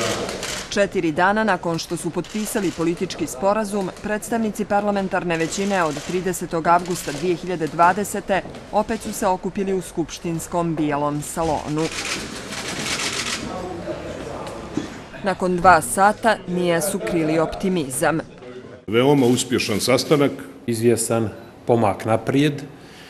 4 dana nakon što su potpisali politički sporazum, predstavnici parlamentarne većine od 30. avgusta 2020. opet su se okupili u skupštinskom bijelom salonu. Nakon 2 sata nije su krili optimizam. Veoma uspješan sastanak. Izvjestan pomak naprijed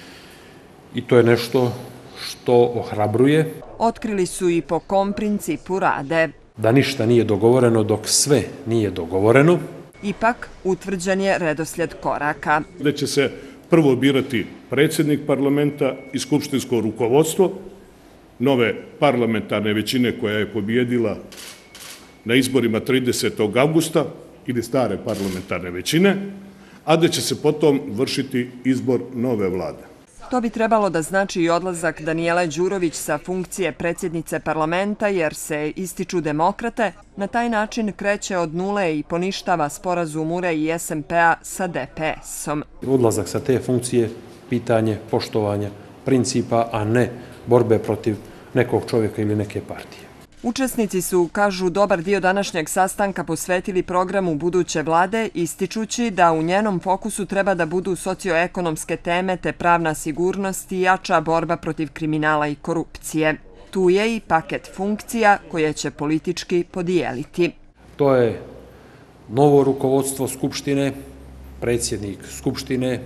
i to je nešto što ohrabruje. Otkrili su i po kom principu rade. Da ništa nije dogovoreno dok sve nije dogovoreno. Ipak, utvrđen je redoslijed koraka. Da će se prvo birati predsjednik parlamenta i skupštinsko rukovodstvo nove parlamentarne većine koja je pobjedila na izborima 30. avgusta ili stare parlamentarne većine, a da će se potom vršiti izbor nove vlade. To bi trebalo da znači i odlazak Danijele Đurović sa funkcije predsjednice parlamenta jer se ističu demokrate, na taj način kreće od nule i poništava sporazum URE i SMP-a sa DPS-om. Odlazak sa te funkcije pitanje poštovanja principa, a ne borbe protiv nekog čovjeka ili neke partije. Učesnici su, kažu, dobar dio današnjeg sastanka posvetili programu buduće vlade, ističući da u njenom fokusu treba da budu socioekonomske teme te pravna sigurnost i jača borba protiv kriminala i korupcije. Tu je i paket funkcija koje će politički podijeliti. To je novo rukovodstvo Skupštine, predsjednik Skupštine,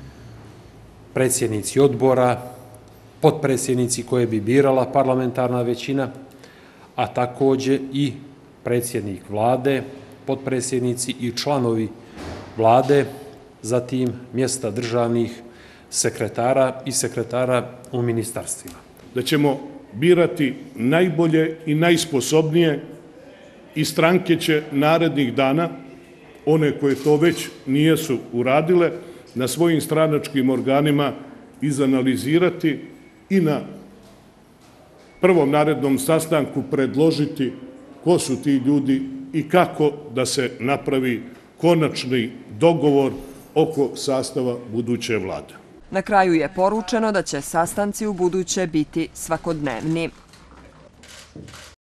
predsjednici odbora, potpredsjednici koje bi birala parlamentarna većina, a također i predsjednik vlade, potpredsjednici i članovi vlade, zatim mjesta državnih sekretara i sekretara u ministarstvima. Da ćemo birati najbolje i najsposobnije i stranke će narednih dana, one koje to već nijesu uradile, na svojim stranačkim organima izanalizirati i na prvom narednom sastanku predložiti ko su ti ljudi i kako da se napravi konačni dogovor oko sastava buduće vlade. Na kraju je poručeno da će sastanci u buduće biti svakodnevni.